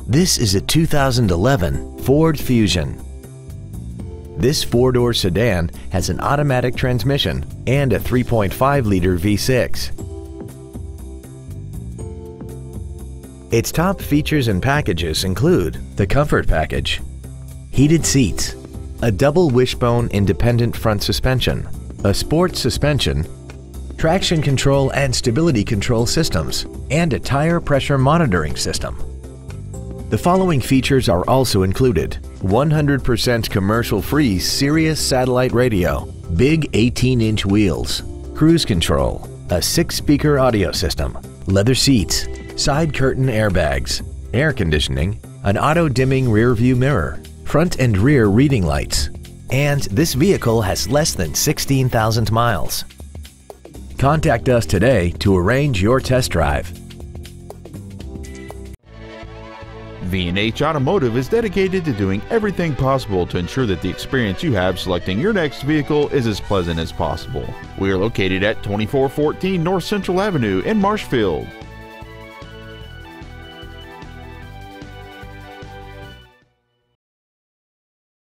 This is a 2011 Ford Fusion. This four-door sedan has an automatic transmission and a 3.5-liter V6. Its top features and packages include the Comfort Package, heated seats, a double wishbone independent front suspension, a sports suspension, traction control and stability control systems, and a tire pressure monitoring system. The following features are also included: 100% commercial-free Sirius satellite radio, big 18-inch wheels, cruise control, a 6-speaker audio system, leather seats, side curtain airbags, air conditioning, an auto-dimming rear-view mirror, front and rear reading lights, and this vehicle has less than 16,000 miles. Contact us today to arrange your test drive. V&H Automotive is dedicated to doing everything possible to ensure that the experience you have selecting your next vehicle is as pleasant as possible. We are located at 2414 North Central Avenue in Marshfield.